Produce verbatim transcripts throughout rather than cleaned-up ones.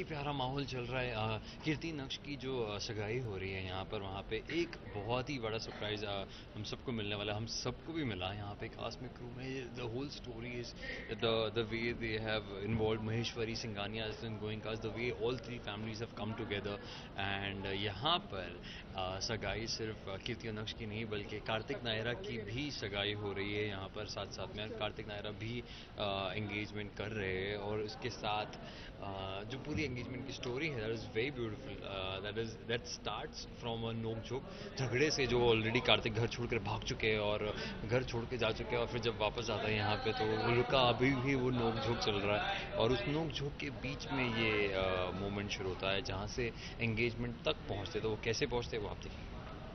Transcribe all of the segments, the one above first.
प्यारा माहौल चल रहा है। अ, कीर्ति नक्श की जो अ, सगाई हो रही है यहाँ पर, वहाँ पे एक बहुत ही बड़ा सरप्राइज़ हम सबको मिलने वाला है। हम सबको भी मिला यहाँ पे कास्ट में, क्रू में। The whole story is the the way they have involve Maheshwari Singhania in going cast, the way all three families have come together. And यहाँ पर अ, सगाई सिर्फ अ, कीर्ति नक्श की नहीं बल्कि कार्तिक नायरा की भी सगाई हो रही है यहाँ पर साथ साथ में। कार्तिक नायरा भी एंगेजमेंट कर रहे हैं और इसके साथ uh, जो पूरी एंगेजमेंट की स्टोरी है, that is very beautiful. That is that starts from a नोक झोंक, झगड़े से। जो ऑलरेडी कार्तिक घर छोड़कर भाग चुके हैं और घर छोड़ के जा चुके हैं, और फिर जब वापस आता है यहाँ पे तो उनका अभी भी वो नोक झोंक चल रहा है। और उस नोक झोंक के बीच में ये मोमेंट uh, शुरू होता है जहाँ से एंगेजमेंट तक पहुँचते। तो वो कैसे पहुँचते वो आप देखिए।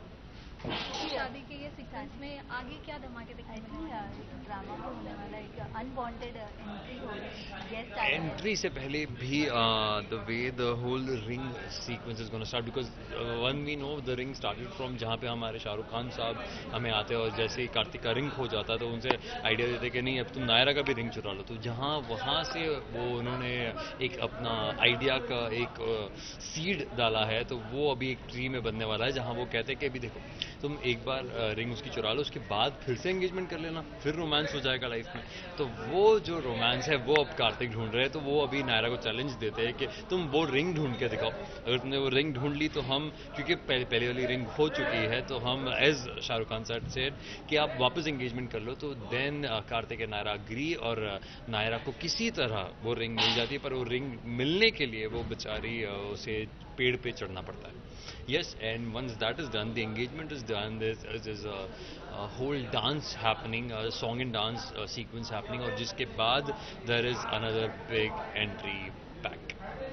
शादी के ये सीक्वेंस में आगे क्या धमाके दिखाई देंगे? ड्रामा भी होने वाला है, एक अनवांटेड एंट्री होगी, गेस्ट आ रहे हैं। एंट्री से पहले भी the way the whole ring sequence is gonna start, because one we know the ring started from जहाँ पे हमारे शाहरुख खान साहब हमें आते हैं और जैसे ही कार्तिक का रिंग खो जाता है तो उनसे आइडिया देते कि नहीं अब तुम नायरा का भी रिंग चुरा लो। तो जहाँ वहाँ से वो उन्होंने एक अपना आइडिया का एक सीड डाला है, तो वो अभी एक ट्री में बनने वाला है जहाँ वो कहते हैं कि अभी देखो तुम एक बार रिंग उसकी चुरा लो, उसके बाद फिर से एंगेजमेंट कर लेना, फिर रोमांस हो जाएगा लाइफ में। तो वो जो रोमांस है वो अब कार्तिक ढूंढ रहे हैं। तो वो अभी नायरा को चैलेंज देते हैं कि तुम वो रिंग ढूंढ के दिखाओ। अगर तुमने वो रिंग ढूंढ ली तो हम, क्योंकि पहले पहले वाली रिंग हो चुकी है, तो हम as Shahrukh Khan sir said कि आप वापस एंगेजमेंट कर लो। तो then Kartik and Naira agree और नायरा को किसी तरह वो रिंग मिल जाती है, पर वो रिंग मिलने के लिए वो बेचारी उसे पेड़ पे चढ़ना पड़ता है। Yes, and once that is done, the engagement is done. There's, there's a, a whole dance happening, a song and dance uh, sequence happening, और जिसके बाद there is another big entry back.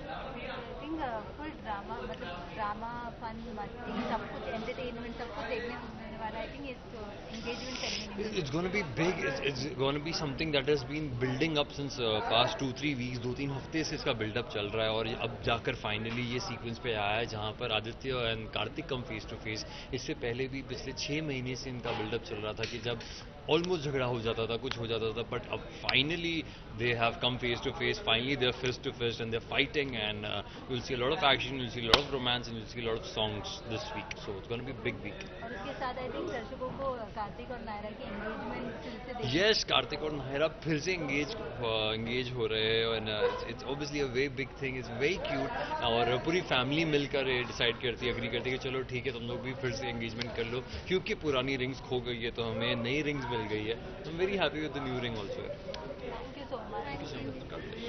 I think full drama, मतलब drama, fun, मस्ती, सब कुछ, entertainment, सब कुछ देखने को मिलने वाला है। आई थिंक इस engagement ceremony It's going to be big. It's, it's going to be something that has been building up since uh, past two three weeks. दो तीन हफ्ते से इसका बिल्डअप चल रहा है और अब जाकर फाइनली ये सीक्वेंस पे आया है जहाँ पर Aditya and Kartik come face to face. इससे पहले भी पिछले छः महीने से इनका बिल्डअप चल रहा था कि जब ऑलमोस्ट झगड़ा हो जाता था, कुछ हो जाता था, बट अब finally they have come face to face. Finally they are face to face and they are fighting and you will see a lot of action, you will see a lot of romance and you will see a lot of songs this week. So it's gonna be big week. और उसके साथ I think दर्शकों को कार्तिक और नायरा की engagement फिर से देखने यस, कार्तिक और नायरा फिर से एंगेज एंगेज हो रहे हैं and it's obviously a very big thing. It's very cute और पूरी फैमिली मिलकर डिसाइड करती है, एग्री करती है कि चलो ठीक है तुम लोग भी फिर से एंगेजमेंट कर लो, क्योंकि पुरानी रिंग्स खो गई है तो हमें नई रिंग्स मिल गई है. तो I am very happy with the new ring also. Thank you so much. Thank you so much.